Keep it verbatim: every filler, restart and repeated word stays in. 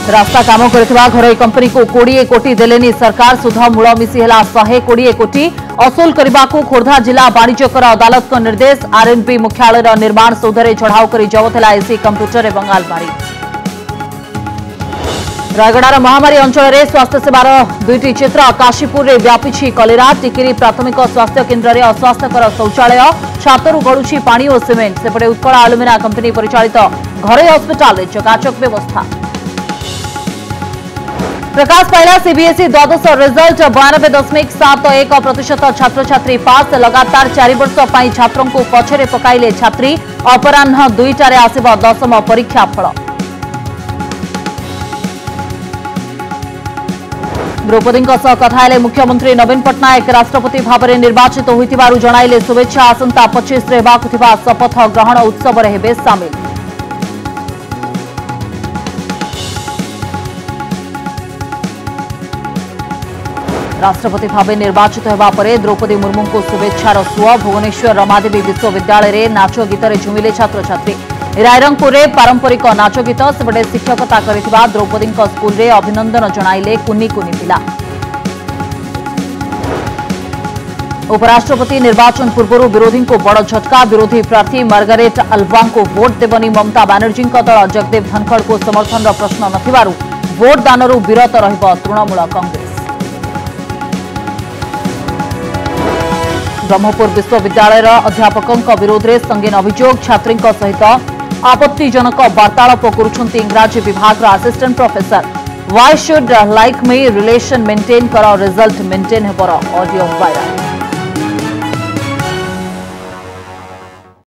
रास्ता काम करथिबा घरोई कंपनी को बीस कोटी देलेनी सरकार सुध मूल मिसी हेला एक सौ बीस कोटी असूल करने को खोर्धा जिला वाणिज्यकर अदालत को निर्देश। आरएनबी मुख्यालय निर्माण सौधरे चढ़ाऊ कर जबत है एसी कंप्यूटर और आलमारी। रायगड़ार महामारी अंचल में स्वास्थ्य सेवार दुईटी चित्र काशीपुर में व्यापी कलेरा। टिकिरी प्राथमिक स्वास्थ्य केन्द्र में अस्वास्थ्यकर शौचालय छातरू गलुची पानी और सिमेंट। सेपटे उत्कल आलुमिना कंपनी परिचालित घरोई हस्पिटाल में चकाचक व्यवस्था। प्रकाश पाइला सीबीएसई द्वादश रिजल्ट बयानबे दशमिक सात एक प्रतिशत छात्र छात्री पास। लगातार चार वर्ष पर छात्रों को पछरे पकाइले छात्री। अपराह दुईटारे आसिब दशम परीक्षा फल। द्रौपदी कथा मुख्यमंत्री नवीन पट्टनायक राष्ट्रपति भाव में निर्वाचित होइतिबारु जणाइले शुभेच्छा। आसंता पच्चीस रे हेबाकु थिबा शपथ ग्रहण उत्सव रे हेबे शामिल। राष्ट्रपति भाव निर्वाचित होगा पर द्रौपदी मुर्मू को शुभेच्छार सुआ। भुवनेश्वर रमादेवी विश्वविद्यालय में नाच गीत झुमिले छात्र छात्री। रायरंगपुर में पारंपरिक नाच गीत सेपटे शिक्षकता करिथिबा द्रौपदी स्कूल रे अभिनंदन जणाइले कुनी कुनी पिला। उपराष्ट्रपति निर्वाचन पूर्व विरोधी को बड़ झटका। विरोधी प्रार्थी मार्गारेट अल्वा को भोट देवनी ममता बानर्जी दल। जगदेव धनखड़ को समर्थन प्रश्न नथिबारु भोट दानरू विरत रहिब तृणमूल कांग्रेस। ब्रह्मपुर विश्वविद्यालय अध्यापकों विरोध में संगीन अभियोग। छात्री सहित आपत्तिजनक वार्तालाप करुछंती इंग्राजी विभाग assistant professor. Why should like me relation maintain कर रिजल्ट मेंटेन हेबर ऑडियो वायरल।